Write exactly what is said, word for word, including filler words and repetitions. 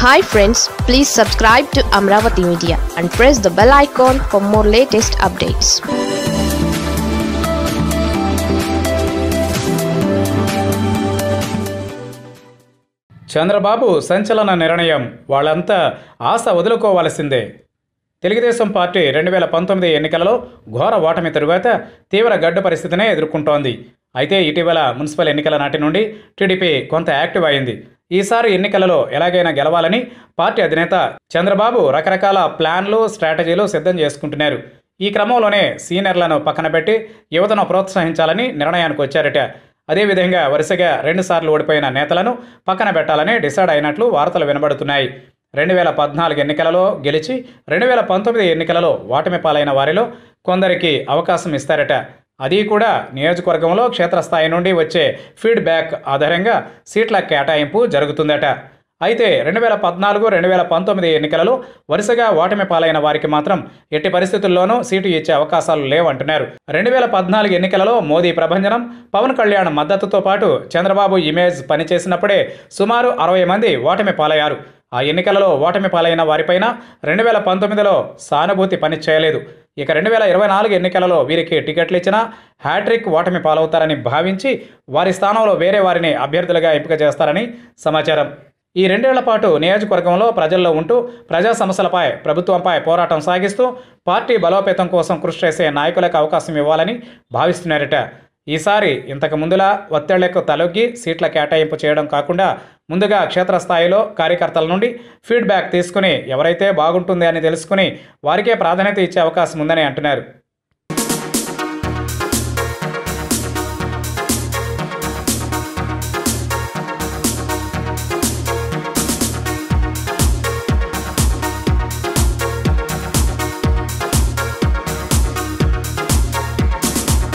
Hi friends, please subscribe to Amaravathi Media and press the bell icon for more latest updates. Chandrababu సంచలన నిర్ణయం, వాళ్ళంతా ఆశ వదులుకోవాల్సిందే. Telugu Desam party రెండు వేల పంతొమ్మిది ఎన్నికలలో ఘోర ఓటమి తరువాత తీవ్ర గడ్డు పరిస్థితినే ఎదుర్కొంటోంది. అయితే ఇటీవల మున్సిపల్ ఎన్నికల నాటి నుండి టీడీపీ కొంత యాక్టివ్ అయింది. ఈసారి ఎన్నికలలో ఎలాగైనా గెలవాలని పార్టీ అధినేత చంద్రబాబు రకరకాల ప్లాన్లు, స్ట్రాటజీలు సిద్ధం చేసుకుంటున్నారు. ఈ క్రమంలోనే సీనియర్లను పక్కన పెట్టి యువతను ప్రోత్సహించాలని నిర్ణయానికి వచ్చారట. అదేవిధంగా వరుసగా రెండుసార్లు ఓడిపోయిన నేతలను పక్కన పెట్టాలని డిసైడ్ అయినట్లు వార్తలు వినబడుతున్నాయి. రెండు వేల పద్నాలుగు ఎన్నికలలో గెలిచి రెండు వేల పంతొమ్మిది ఎన్నికలలో ఓటమి పాలైన వారిలో కొందరికి అవకాశం ఇస్తారట. అది కూడా నియోజకవర్గంలో క్షేత్రస్థాయి నుండి వచ్చే ఫీడ్బ్యాక్ ఆధారంగా సీట్ల కేటాయింపు జరుగుతుందట. అయితే రెండు వేల పద్నాలుగు రెండు వేల పంతొమ్మిది ఎన్నికలలో వరుసగా ఓటమి పాలైన వారికి మాత్రం ఎట్టి పరిస్థితుల్లోనూ సీటు ఇచ్చే అవకాశాలు లేవంటున్నారు. రెండు వేల పద్నాలుగు ఎన్నికలలో మోదీ ప్రభంజనం, పవన్ కళ్యాణ్ మద్దతుతో పాటు చంద్రబాబు ఇమేజ్ పనిచేసినప్పుడే సుమారు అరవై మంది ఓటమి పాలయ్యారు. ఆ ఎన్నికలలో ఓటమి పాలైన వారిపైన రెండు వేల పంతొమ్మిదిలో సానుభూతి పని చేయలేదు. ఇక రెండు వేల ఇరవై నాలుగు ఎన్నికలలో వీరికి టికెట్లు ఇచ్చినా హ్యాట్రిక్ ఓటమి పాలవుతారని భావించి వారి స్థానంలో వేరే వారిని అభ్యర్థులుగా ఎంపిక చేస్తారని సమాచారం. ఈ రెండేళ్ల పాటు నియోజకవర్గంలో ప్రజల్లో ఉంటూ ప్రజా సమస్యలపై, ప్రభుత్వంపై పోరాటం సాగిస్తూ పార్టీ బలోపేతం కోసం కృషి చేసే నాయకులకు అవకాశం ఇవ్వాలని భావిస్తున్నారట. ఈసారి ఇంతకు ముందులా ఒత్తిళ్లకు తలొగ్గి సీట్ల కేటాయింపు చేయడం కాకుండా ముందుగా క్షేత్రస్థాయిలో కార్యకర్తల నుండి ఫీడ్బ్యాక్ తీసుకుని ఎవరైతే బాగుంటుంది అని తెలుసుకుని వారికే ప్రాధాన్యత ఇచ్చే అవకాశం ఉందని అంటున్నారు.